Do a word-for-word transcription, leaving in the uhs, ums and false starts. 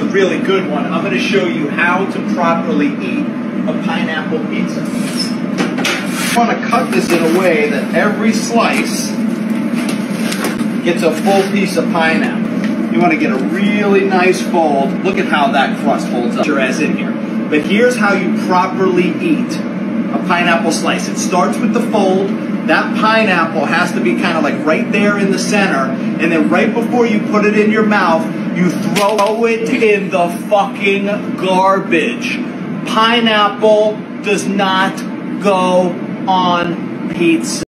a really good one. I'm going to show you how to properly eat a pineapple pizza. You want to cut this in a way that every slice gets a full piece of pineapple. You want to get a really nice fold. Look at how that crust folds up. Your ass in here. But here's how you properly eat a pineapple slice. It starts with the fold. That pineapple has to be kind of like right there in the center, and then right before you put it in your mouth, you throw it in the fucking garbage. Pineapple does not go on pizza.